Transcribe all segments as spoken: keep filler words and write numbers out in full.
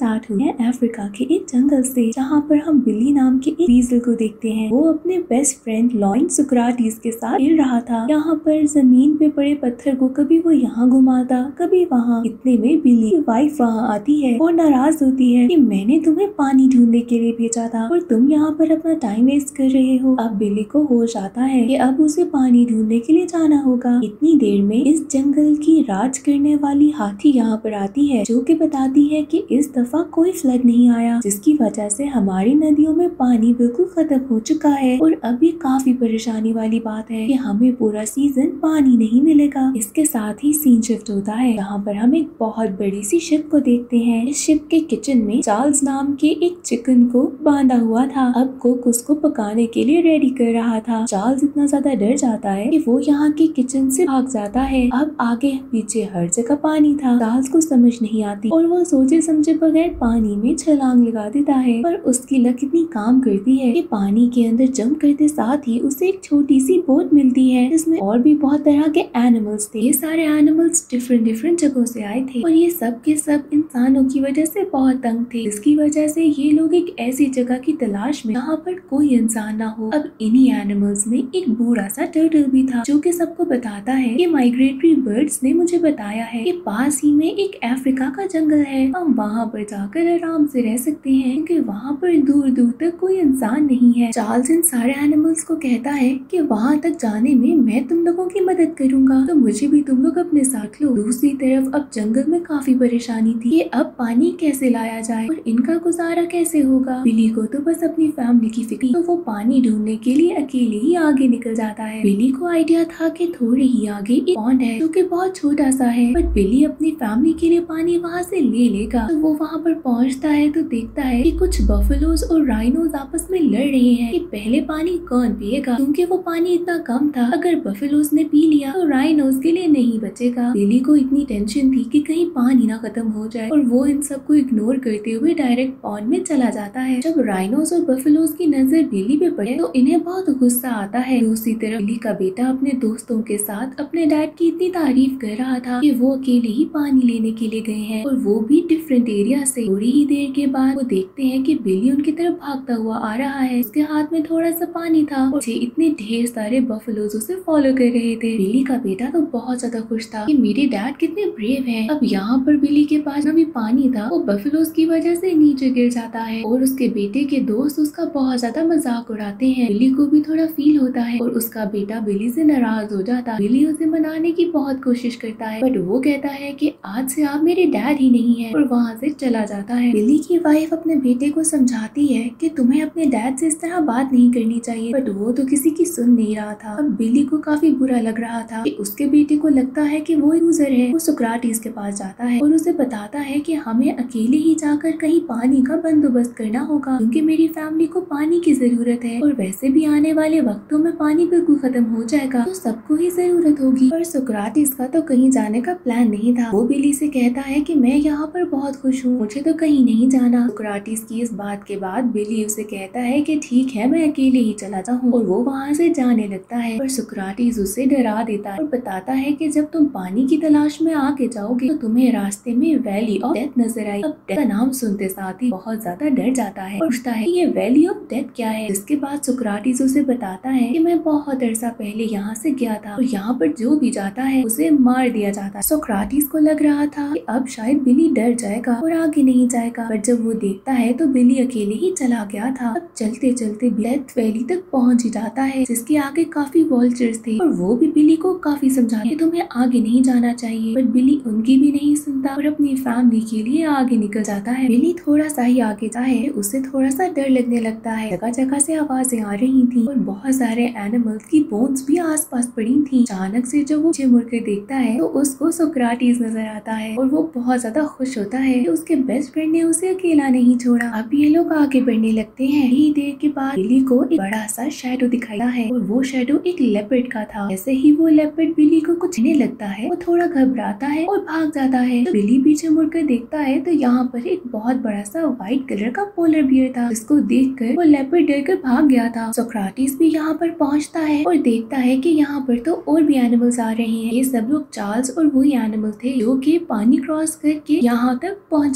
Start हुई है Africa के एक जंगल से, जहाँ पर हम बिली नाम के एक वीज़ल को देखते हैं। वो अपने बेस्ट फ्रेंड लॉइन सुक्राटिस के साथ खेल रहा था। यहाँ पर जमीन पे पड़े पत्थर को कभी वो यहाँ घुमाता, कभी वहाँ। इतने में बिली की वाइफ वहाँ आती है और नाराज होती है कि मैंने तुम्हें पानी ढूंढने के लिए भेजा था और तुम यहाँ पर अपना टाइम वेस्ट कर रहे हो। अब बिली को होश आता है कि अब उसे पानी ढूंढने के लिए जाना होगा। इतनी देर में इस जंगल की राज करने वाली हाथी यहाँ पर आती है, जो कि बताती है कि इस दफा कोई फ्लड नहीं आया, जिसकी वजह से हमारी नदियों में पानी बिल्कुल खत्म हो चुका है और अभी काफी परेशानी वाली बात है कि हमें पूरा सीजन पानी नहीं मिलेगा। इसके साथ ही सीन शिफ्ट होता है, जहाँ पर हम एक बहुत बड़ी सी शिप को देखते हैं। इस शिप के किचन में चार्ल्स नाम के एक चिकन को बांधा हुआ था। अब कुक उसको पकाने के लिए रेडी कर रहा था। चार्ल्स इतना ज्यादा डर जाता है कि वो यहाँ के किचन से भाग जाता है। अब आगे पीछे हर जगह पानी था। चार्ल्स को समझ नहीं आती और वो सोचे समझे बगैर पानी में छलांग लगा देता है, पर उसकी लक इतनी काम करती है कि पानी के अंदर जंप करते साथ ही उसे एक छोटी सी बोट मिलती है, जिसमें और भी बहुत तरह के एनिमल्स थे। ये सारे एनिमल्स डिफरेंट डिफरेंट जगहों से आए थे और ये सब के सब इंसानों की वजह से बहुत तंग थे, जिसकी वजह से ये लोग एक ऐसी जगह की तलाश में जहाँ पर कोई इंसान ना हो। अब इन्हीं एनिमल्स में एक बूढ़ा सा टर्टल भी था, जो कि सबको बताता है कि माइग्रेटरी बर्ड्स ने मुझे बताया है कि पास ही में एक अफ्रीका का जंगल है, हम वहाँ पर जाकर आराम से रह सकते हैं क्योंकि वहाँ पर दूर दूर तक कोई इंसान नहीं है। चार्ल्स इन सारे एनिमल्स को कहता है कि वहाँ तक जाने में मैं तुम लोगों की मदद करूंगा, तो मुझे भी तुम लोग अपने साथ लो। दूसरी तरफ अब जंगल में काफी परेशानी थी कि अब पानी कैसे लाया जाए और इनका गुजारा कैसे होगा। बिली को तो बस अपनी फैमिली की फिक्र, तो वो पानी ढूंढने के लिए अकेले ही आगे निकल जाता है। बिली को आइडिया था कि थोड़े ही आगे एक पॉन्ड है जो कि बहुत छोटा सा है, पर बिली अपनी फैमिली के लिए पानी वहाँ से ले लेगा। तो वो वहाँ पर पहुँचता है तो देखता है कि कुछ बफेलोज और राइनोज आपस में लड़ रहे हैं कि पहले पानी कौन पिएगा, क्योंकि वो पानी इतना कम था। अगर बफेलोज ने पी लिया तो राइनोज के लिए नहीं बचेगा। बिली को इतनी टेंशन थी कि कहीं पानी ना खत्म हो जाए और वो इन सबको इग्नोर करते हुए डायरेक्ट पॉन्ड में चला जाता है। जब राइनोज और बफेलोज की नजर बिली पे पड़े तो इन्हें बहुत गुस्सा आता है। दूसरी तरफ बिली का बेटा अपने दोस्तों के साथ अपने डैड की इतनी तारीफ कर रहा था कि वो अकेले ही पानी लेने के लिए गए हैं और वो भी डिफरेंट एरिया से। थोड़ी ही देर के बाद वो देखते हैं कि बिली उनकी तरफ भागता हुआ आ रहा है। उसके हाथ में थोड़ा सा पानी था और इतने ढेर सारे बफेलोज उसे फॉलो कर रहे थे। बिली का बेटा तो बहुत ज्यादा खुश था कि मेरे डैड कितने ब्रेव हैं। अब यहाँ पर बिली के पास भी पानी था, वो बफेलोज की वजह से नीचे गिर जाता है और उसके बेटे के दोस्त उसका बहुत ज्यादा मजाक उड़ाते हैं। बिली को भी थोड़ा फील होता है और उसका बेटा बिली से नाराज हो जाता है। बिली उसे मनाने की बहुत कोशिश करता है, बट वो कहता है कि आज से आप मेरे डैड ही नहीं है और वहाँ से चला जाता है। बिली की वाइफ अपने बेटे को समझाती है कि तुम्हें अपने डैड से इस तरह बात नहीं करनी चाहिए, बट वो तो किसी की सुन नहीं रहा था। अब बिली को काफी बुरा लग रहा था कि उसके बेटे को लगता है कि वो लूजर है। वो सुक्राटिस के पास जाता है और उसे बताता है कि हमें अकेले ही जाकर कहीं पानी का बंदोबस्त करना होगा, क्योंकि मेरी फैमिली को पानी की जरूरत है और वैसे भी आने वाले वक्तों में पानी बिल्कुल खत्म हो जाएगा, तो सबको ही जरूरत होगी। पर सुक्राटिस का तो कहीं जाने का प्लान नहीं था। वो बिली से कहता है कि मैं यहाँ पर बहुत खुश हूँ, मुझे तो कहीं नहीं जाना। सुक्राटिस की इस बात के बाद बिली उसे कहता है कि ठीक है, मैं अकेले ही चला जाऊँ, और वो वहाँ से जाने लगता है। पर सुक्राटिस उसे डरा देता है और बताता है कि जब तुम पानी की तलाश में आगे जाओगे तो तुम्हें रास्ते में वैली ऑफ डेथ नजर आई। अब डेथ का नाम सुनते साथ ही बहुत ज्यादा डर जाता है और पूछता है कि ये वैली ऑफ डेथ क्या है। इसके बाद सुक्राटिस उसे बताता है कि मैं बहुत अरसा पहले यहाँ से गया था और यहाँ पर जो भी जाता है उसे मार दिया जाता है। सुक्राटिस को लग रहा था कि अब शायद बिली डर जाएगा और आगे नहीं जाएगा, पर जब वो देखता है तो बिली अकेले ही चला गया था। अब चलते चलते डेथ वैली तक पहुँच ही जाता है, जिसके आगे काफी वॉल्चर्स थे और वो भी बिली को काफी समझाते कि तुम्हें आगे नहीं जाना चाहिए, पर बिली उनकी भी नहीं सुनता और अपनी फैमिली के लिए आगे निकल जाता है। बिली थोड़ा सा ही आगे जाता है, उसे थोड़ा सा डर लगने लगता है। जगह जगह से आवाजें आ रही थी और बहुत सारे एनिमल्स की बोन्स भी आसपास पड़ी थी। अचानक से जब वो पीछे मुड़कर देखता है तो उसको सुक्राटिस नजर आता है और वो बहुत ज्यादा खुश होता है कि उसके बेस्ट फ्रेंड ने उसे अकेला नहीं छोड़ा। अब ये लोग आगे बढ़ने लगते हैं। थोड़ी देर के बाद बिली को एक बड़ा सा शैडो दिखाता है और वो शैडो एक लेपर्ड का था। जैसे ही वो लेपर्ड बिली को कुछ कहने लगता है, वो थोड़ा घबराता है और भाग जाता है। तो बिली पीछे मुड़कर देखता है तो यहाँ पर एक बहुत बड़ा सा व्हाइट कलर का पोलर बियर था, जिसको देखकर वो लेपर्ड डर कर भाग गया था। सुक्राटिस भी यहाँ पर पहुँचता है और देखता है कि यहाँ पर तो और भी एनिमल्स आ रहे हैं। ये सब लोग चार्ल्स और वही एनिमल थे जो कि पानी क्रॉस करके यहाँ तक पहुँचे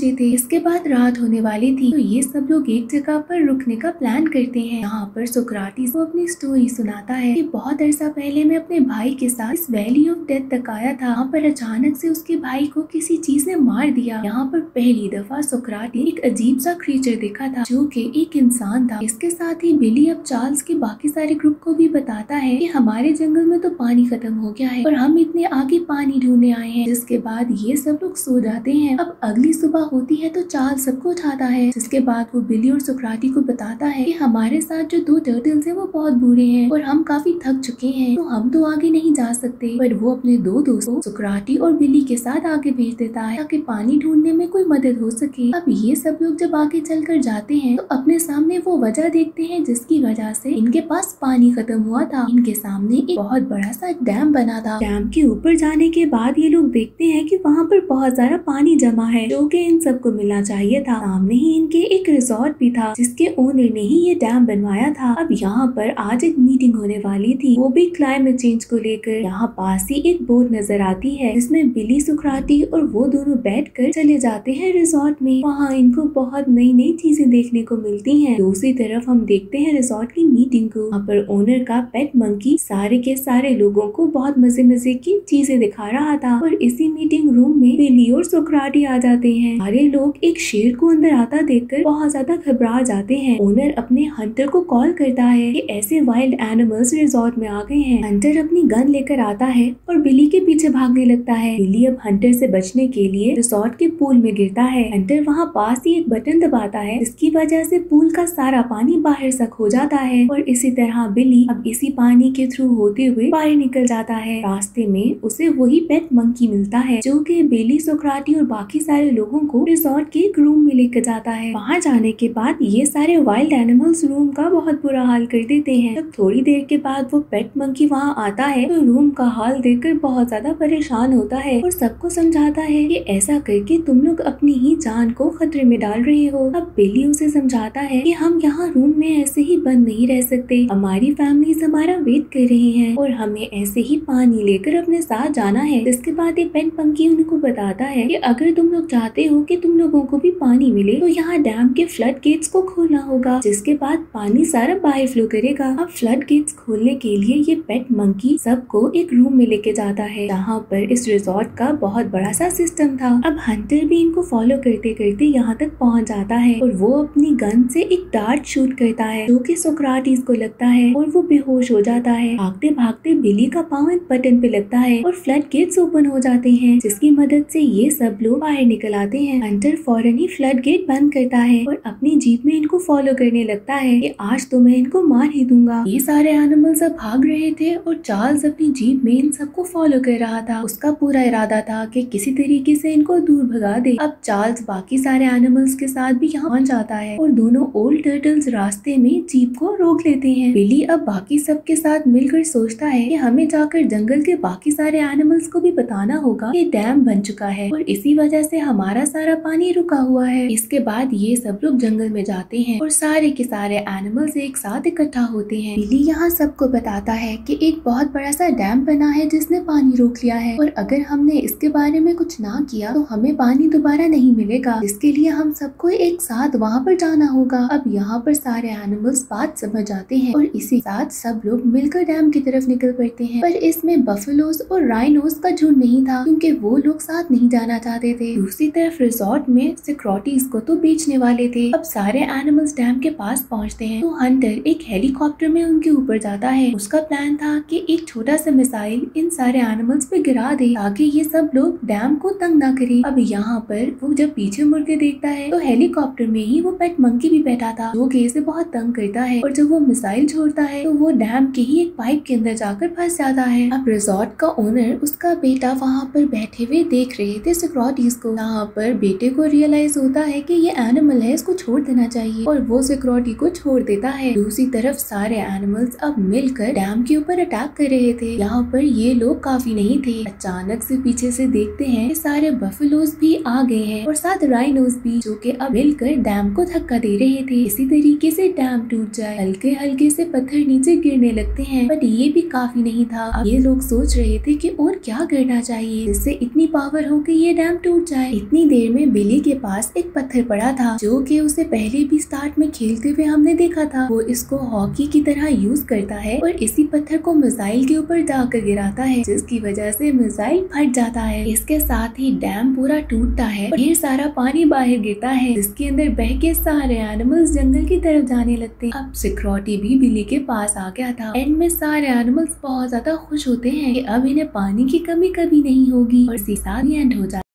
पहुंचे थे। इसके बाद रात होने वाली थी, तो ये सब लोग एक जगह पर रुकने का प्लान करते हैं। यहाँ पर सोक्राटिस को अपनी स्टोरी सुनाता है कि बहुत अरसा पहले मैं अपने भाई के साथ इस वैली ऑफ डेथ तक आया था। यहाँ पर अचानक से उसके भाई को किसी चीज ने मार दिया। यहाँ पर पहली दफा सोक्राटिस एक अजीब सा क्रीचर देखा था जो कि एक इंसान था। इसके साथ ही बिली अब चार्ल्स के बाकी सारे ग्रुप को भी बताता है कि हमारे जंगल में तो पानी खत्म हो गया है और हम इतने आगे पानी ढूंढने आए हैं। जिसके बाद ये सब लोग सो जाते हैं। अब अगली सुबह होती है तो चार्ल्स सबको उठाता है। जिसके बाद वो बिली और सोक्राटिस को बताता है कि हमारे साथ जो दो टर्टल्स हैं वो बहुत बुरे हैं और हम काफी थक चुके हैं, तो हम तो आगे नहीं जा सकते। पर वो अपने दो दोस्तों सोक्राटिस और बिली के साथ आगे भेज देता है ताकि पानी ढूंढने में कोई मदद हो सके। अब ये सब लोग जब आगे चलकर जाते हैं तो अपने सामने वो वजह देखते हैं जिसकी वजह से इनके पास पानी खत्म हुआ था। इनके सामने एक बहुत बड़ा सा डैम बना था। डैम के ऊपर जाने के बाद ये लोग देखते हैं कि वहाँ पर बहुत सारा पानी जमा है जो कि इन सबको मिलना चाहिए था। सामने ही इनके एक रिजॉर्ट भी था जिसके ओनर ने ही ये डैम बनवाया था। अब यहाँ पर आज एक मीटिंग होने वाली थी, वो भी क्लाइमेट चेंज को लेकर। यहाँ पास ही एक बोट नजर आती है जिसमें बिली सोक्राटिस और वो दोनों बैठकर चले जाते हैं रिजॉर्ट में। वहाँ इनको बहुत नई नई चीजें देखने को मिलती हैं। दूसरी तरफ हम देखते हैं रिजॉर्ट की मीटिंग को। यहाँ पर ओनर का पेट मंकी सारे के सारे लोगों को बहुत मजे मजे की चीजें दिखा रहा था और इसी मीटिंग रूम में बिली और सोक्राटिस आ जाते हैं। सारे लोग एक शेर को अंदर आता देखकर बहुत ज्यादा घबरा जाते हैं। ओनर अपने हंटर को कॉल करता है कि ऐसे वाइल्ड एनिमल्स रिजॉर्ट में आ गए हैं। हंटर अपनी गन लेकर आता है और बिली के पीछे भागने लगता है। बिली अब हंटर से बचने के लिए रिजॉर्ट के पूल में गिरता है। हंटर वहाँ पास ही एक बटन दबाता है जिसकी वजह से पूल का सारा पानी बाहर तक हो जाता है और इसी तरह बिली अब इसी पानी के थ्रू होते हुए बाहर निकल जाता है। रास्ते में उसे वही पेट मंकी मिलता है जो कि बिली सोक्राटिस और बाकी सारे लोगों को रिजॉर्ट के एक रूम में लेकर जाता है। वहाँ जाने के बाद ये सारे वाइल्ड एनिमल्स रूम का बहुत बुरा हाल कर देते हैं। जब थोड़ी देर के बाद वो पेट मंकी वहाँ आता है तो रूम का हाल देखकर बहुत ज्यादा परेशान होता है और सबको समझाता है कि ऐसा करके तुम लोग अपनी ही जान को खतरे में डाल रहे हो। अब बिली उसे समझाता है कि हम यहाँ रूम में ऐसे ही बंद नहीं रह सकते, हमारी फैमिलीज हमारा वेट कर रही हैं और हमें ऐसे ही पानी लेकर अपने साथ जाना है। जिसके बाद ये पेट मंकी उनको बताता है कि अगर तुम लोग चाहते हो कि तुम लोगों को भी पानी मिले तो यहाँ डैम के फ्लड गेट्स को खोलना होगा, जिसके बाद पानी सारा बाहर फ्लो करेगा। अब फ्लड गेट्स खोलने के लिए ये पेट मंकी सबको एक रूम में लेके जाता है जहाँ पर इस रिजॉर्ट का बहुत बड़ा सा सिस्टम था। अब हंटर भी इनको फॉलो करते करते यहाँ तक पहुँच जाता है और वो अपनी गन से एक डार्ट शूट करता है जो कि सोक्राटिस को लगता है और वो बेहोश हो जाता है। भागते भागते बिली का पाँव एक बटन पे लगता है और फ्लड गेट्स ओपन हो जाते हैं जिसकी मदद से ये सब लोग बाहर निकल आते हैं। हंटर फौरन ही फ्लड गेट बंद करता है और अपनी जीप में इनको फॉलो करने लगता है कि आज तो मैं इनको मार ही दूंगा। ये सारे एनिमल्स अब भाग रहे थे और चार्ल्स अपनी जीप में इन सबको फॉलो कर रहा था। उसका पूरा इरादा था कि किसी तरीके से इनको दूर भगा दे। अब चार्ल्स बाकी सारे एनिमल्स के साथ भी यहाँ पहुंच जाता है और दोनों ओल्ड टर्टल्स रास्ते में जीप को रोक लेते हैं। बिली अब बाकी सब के साथ मिलकर सोचता है कि हमें जाकर जंगल के बाकी सारे एनिमल्स को भी बताना होगा कि डैम बन चुका है और इसी वजह से हमारा सारा पानी रुका हुआ है। इसके बाद ये सब लोग जंगल में जाते हैं और सारे के सारे एनिमल्स एक साथ इकट्ठा होते हैं। बिली यहाँ सबको बताता है कि एक बहुत बड़ा सा डैम बना है जिसने पानी रोक लिया है और अगर हमने इसके बारे में कुछ ना किया तो हमें पानी दोबारा नहीं मिलेगा, जिसके लिए हम सबको एक साथ वहाँ पर जाना होगा। अब यहाँ पर सारे एनिमल्स बात समझ जाते हैं और इसी साथ सब लोग मिलकर डैम की तरफ निकल पड़ते हैं। पर इसमें बफेलोस और राइनोस का झुंड नहीं था क्योंकि वो लोग साथ नहीं जाना चाहते थे। दूसरी तरफ रिजॉर्ट में सिक्योरिटीज को तो बेचने वाले थे। अब सारे एनिमल्स डैम के पास पहुँचते हैं तो हंटर एक हेलीकॉप्टर में उनके ऊपर जाता है। उसका प्लान था कि एक छोटा सा मिसाइल इन सारे एनिमल्स पे गिरा दे ताकि ये सब लोग डैम को तंग ना करे। अब यहाँ पर वो जब पीछे मुड़ के देखता है तो हेलीकॉप्टर में ही वो पेट मंकी भी बैठा था जो कि इसे बहुत तंग करता है और जब वो मिसाइल छोड़ता है तो वो डैम के ही एक पाइप के अंदर जाकर फंस जाता है। अब रिजॉर्ट का ओनर उसका बेटा वहाँ पर बैठे हुए देख रहे थे सिक्योरिटीज को। यहाँ पर बेटे को रियलाइज होता है कि ये एनिमल है, इसको छोड़ देना चाहिए और वो सिक्योरिटी को छोड़ देता है। दूसरी तरफ सारे एनिमल्स अब मिलकर डैम के ऊपर अटैक कर रहे थे। यहाँ पर ये लोग काफी नहीं थे। अचानक से पीछे से देखते हैं कि सारे बफेलोस भी आ गए हैं और साथ राइनोस भी जो कि अब मिलकर डैम को धक्का दे रहे थे। इसी तरीके से डैम टूट जाए। हल्के हल्के से पत्थर नीचे गिरने लगते हैं बट ये भी काफी नहीं था। अब ये लोग सोच रहे थे कि और क्या करना चाहिए जिससे इतनी पावर हो कि ये डैम टूट जाए। इतनी देर में में बिली के पास एक पत्थर पड़ा था जो कि उसे पहले भी स्टार्ट में खेलते हुए हमने देखा था। वो इसको हॉकी की तरह यूज करता है और इसी पत्थर को मिसाइल के ऊपर जाकर गिराता है, जिसकी वजह से मिसाइल फट जाता है। इसके साथ ही डैम पूरा टूटता है और ढेर सारा पानी बाहर गिरता है, जिसके अंदर बह के सारे एनिमल्स जंगल की तरफ जाने लगते हैं। अब सिक्योरिटी भी बिली के पास आ गया था। एंड में सारे एनिमल्स बहुत ज्यादा खुश होते हैं कि अब इन्हें पानी की कमी कभी नहीं होगी और इसी साथ एंड हो जाता है।